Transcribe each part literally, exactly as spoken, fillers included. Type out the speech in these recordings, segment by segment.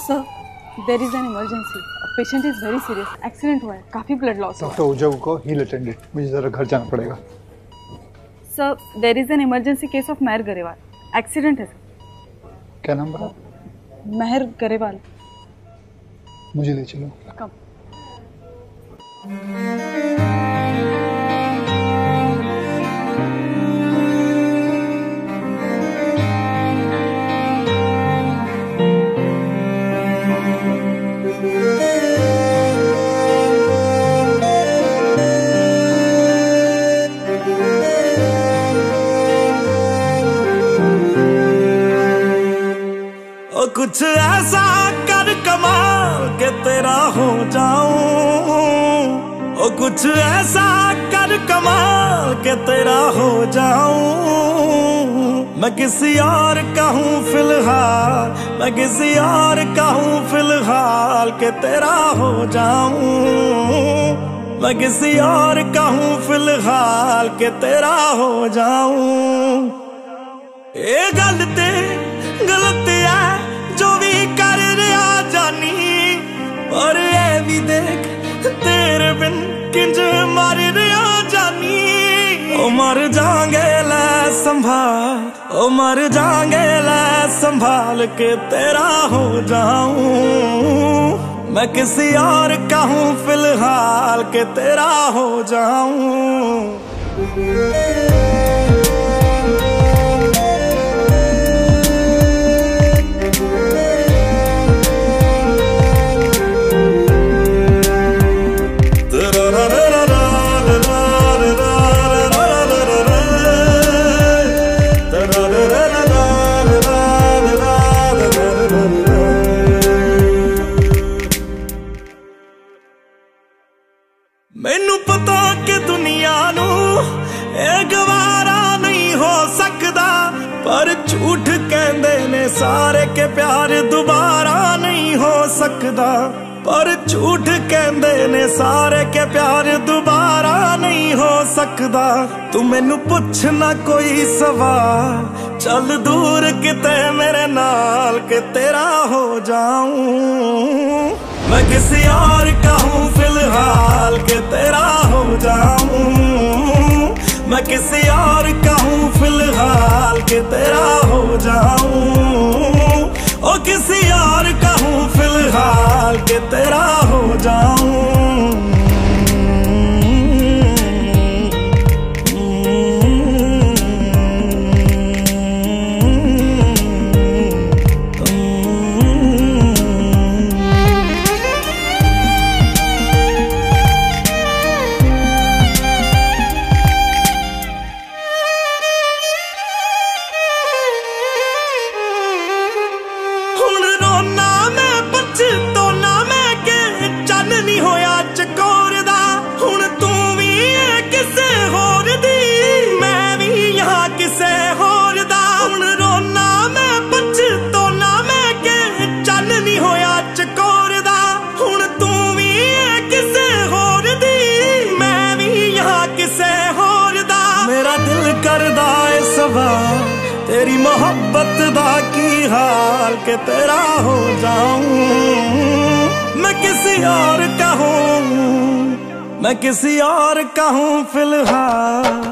Sir, there is an emergency, patient is very serious, accident हुआ है, काफी blood loss हुआ है। डॉक्टर उजव को हील अटेंडेंट, मुझे जरा घर जाना पड़ेगा। Sir, there is an emergency case of Mehar Grewal, accident है सर। क्या नाम बता? मेहर गरेवाल। मुझे ले चलो। कम। कुछ ऐसा कर कमाल के तेरा हो जाऊं, ओ कुछ ऐसा कर कमाल के तेरा हो जाऊं। मैं किसी और का हूँ फिलहाल, मैं किसी और का हूँ फिलहाल के तेरा हो जाऊं। मैं किसी और का हूँ फिलहाल के तेरा हो जाऊं। ये गल ते गलत है जो भी कर रहा जानी, और ये भी देख तेरे बिन किंज मर रहा जानी। ओ मर जाएंगे ले संभाल, ओ मर जाएंगे ले संभाल के तेरा हो जाऊं। मैं किसी और का हूँ फिलहाल के तेरा हो जाऊं। मैनू पता कि दुनिया नू ए गवारा नहीं हो सकदा, पर झूठ कहंदे ने सारे के प्यार दोबारा नहीं हो सकदा। पर झूठ कहंदे ने सारे के प्यार दोबारा नहीं हो सकदा। तू मैनू पुछ ना कोई सवाल, चल दूर किते मेरे नाल के तेरा हो जाऊं। मैं किसी और का हूँ फिलहाल के तेरा हो जाऊं। मैं किसी और का हूँ फिलहाल के तेरा हो जाऊं। ओ किसी और का हूँ फिलहाल के तेरा हो जाऊं। तेरी मोहब्बत दा की हाल के तेरा हो जाऊं। मैं किसी और का हूँ, मैं किसी और का हूँ फिलहाल।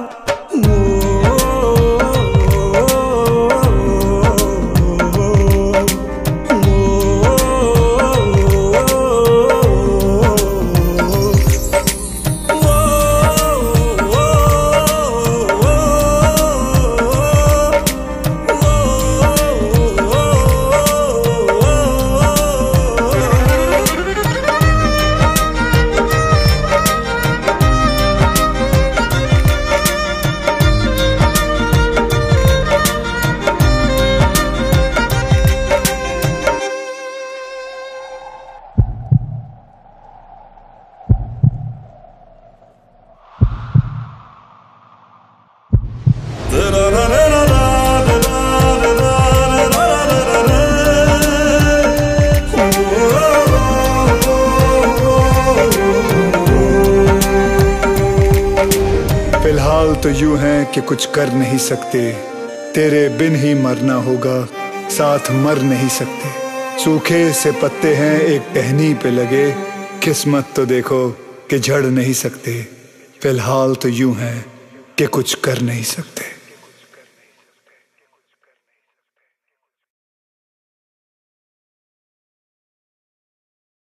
फिलहाल तो यूं है कि कुछ कर नहीं सकते, तेरे बिन ही मरना होगा, साथ मर नहीं सकते। सूखे से पत्ते हैं एक टहनी पे लगे, किस्मत तो देखो कि झड़ नहीं सकते, फिलहाल तो यूं हैं कि कुछ कर नहीं सकते।